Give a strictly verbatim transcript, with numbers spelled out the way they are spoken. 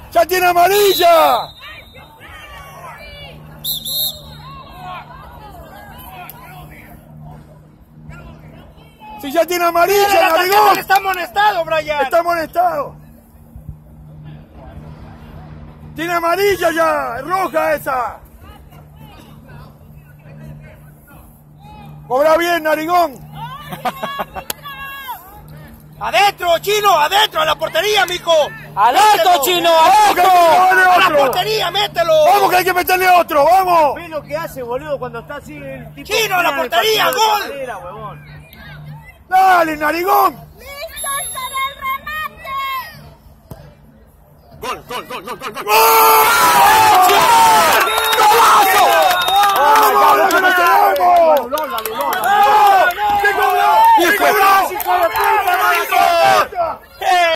¡Ya tiene amarilla! Si ya tiene amarilla, Narigón. Está amonestado, Brian. Está amonestado. Tiene amarilla ya, es roja esa. Cobra bien, Narigón. Adentro, Chino, adentro, a la portería, mijo. ¡Adentro, Chino, adentro! ¡A la portería, mételo! ¡Vamos que hay que meterle otro, vamos! Ve lo que hace, boludo, cuando está así el tipo... ¡Chino, a la portería, gol! Manera, huevón. ¡Dale, Narigón! ¡Listo para el remate! Gol, gol, gol, gol, gol, gol. ¡Gol!